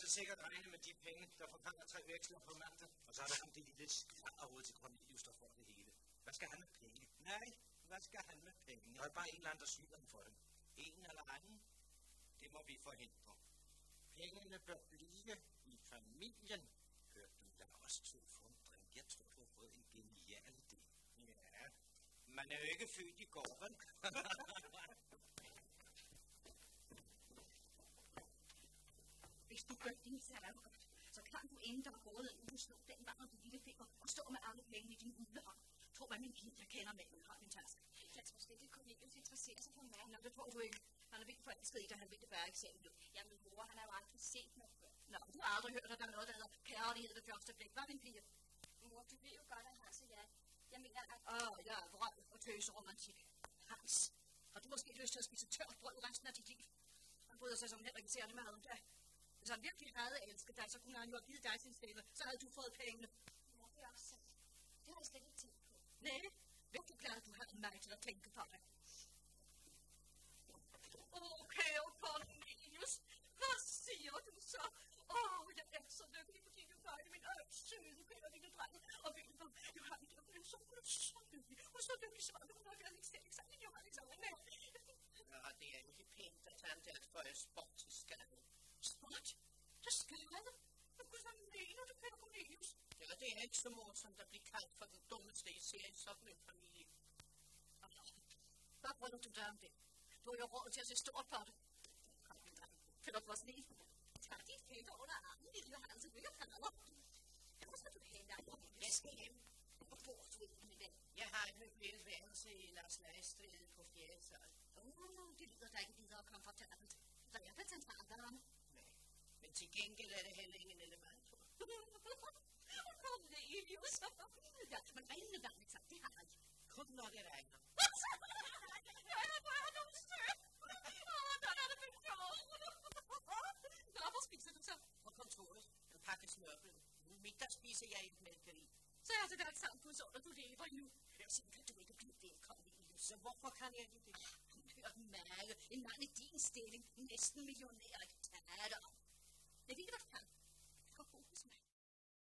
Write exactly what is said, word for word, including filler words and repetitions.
sikkert regne med de penge, der forfanger tre veksler på mandag. Og så er der ham det lille skrædderhoved til Cornelius, der får det hele. Hvad skal han med penge? Nej, hvad skal han med penge? Der er bare en eller anden, der syger ham for dem. En eller anden? Det må vi forhindre. Pengene bør blive i familien. Hørte du, lad os to få en drink. Jeg tror, du har fået en genial idé. Ja, man er jo ikke født i går, vel? Hvis du gør din særlig godt, så kan du inden der er gået en uge slå den vang og din lille finger og stå med alle penge i din hulehånd. Tro mig, min pige, jeg kender manden, har min taske. Jeg tror slet ikke, Cornelius interesserer sig for mig. Nå, det tror du ikke. Han er vildt forelsket i dig, han vil det være eksamen. Ja, min mor, han har jo aldrig set mig før. Nå, du har aldrig hørt, at der er noget, der hedder kærlighed ved første blik. Hvad, min pige? Mor, du ved jo godt, at Hans og jeg, jeg mener, at... Åh, oh, jeg er vrød og tøseromantik. Hans, har du måske lyst til at spise tørt brød resten af dit liv? Han bryder sig som heller ikke særlig meget om dig. Hvis han virkelig havde elsket dig, så kunne han jo have givet dig sin stemme, så havde du fået pengene. Ja, det er også sandt. Det har jeg slet ikke tænkt på. Nej, virkelig glad, at du har mig til at tænke på dig. Åh, kære Cornelius, hvad siger du så? Åh, oh, jeg er så lykkelig, fordi du var min søde, kære lille dreng. Og ved du hvad, jeg har mit øjeblik, så hun er så lykkelig. Og så lykkelig, så hun har været ikke selv eksamen, jeg har ikke sammen med. Ja, det er ikke pænt at tage det for en sport til skade. Sport? Til skade? Hvad mener du, kære Cornelius? Ja, det er ikke så morsomt at blive kaldt for den dummeste i serien sådan en familie. Hvad bryder du dig om det? Du har jo råd til at se stort på det. Kom, min dreng. Philip var snil. Tag dit fætter under armen, lille Hans, og ikke kalder. Hvor skal du hen, der? Jeg skal hjem. Hvor bor du ikke med den? Jeg har et højt værelse i Lars Leistræde på fjerde sal. Åh, oh, det lyder da ikke videre komfortabelt. Der er det centralvarme. Nej, men til gengæld er det heller ingen elementor. Cornelius. Ja, men regnende vand, ikke sant? Det har jeg. Kun når det regner. Ja, hvor er du sød. Åh, der er det begjort. Nå, hvor spiser du så? På kontoret. En pakke smørbrød. Middag spiser jeg i et mælkeri. Så er det der et samfundsunder, du lever i nu. Så kan du ikke blive det, Cornelius. Så hvorfor kan jeg ikke det? Hør mage. En mand i din stilling. Næsten millionær. Ikke tage dig om. Jeg ved ikke, hvad